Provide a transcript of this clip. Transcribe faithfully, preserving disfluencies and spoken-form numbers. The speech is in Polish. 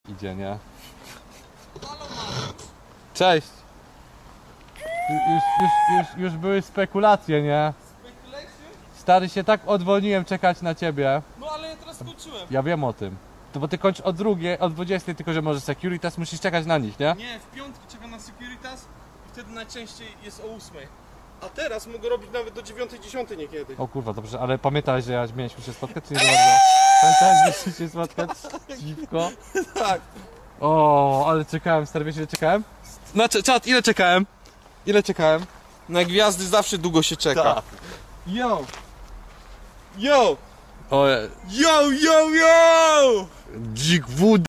Idzie, nie? Cześć! Już, już, już, już były spekulacje, nie? Stary, się tak odwolniłem czekać na ciebie. No ale ja teraz skończyłem. Ja wiem o tym. To bo ty kończysz o drugiej, o dwudziestej, tylko że może Securitas musisz czekać na nich, nie? Nie, w piątki czekam na Securitas i wtedy najczęściej jest o ósmej. A teraz mogę robić nawet do dziewiątej, dziesiątej niekiedy. O kurwa, dobrze, ale pamiętałeś, że ja mieliśmy się spotkać, czy nie za bardzo? Pamiętałeś, że się spotkać? Dziwko. Tak. O, ale czekałem, stary, wiesz ile czekałem? Na czat, ile czekałem? Ile czekałem? Na gwiazdy zawsze długo się czeka. Tak. Yo! Yo! O, Yo, yo, yo! dzik wód.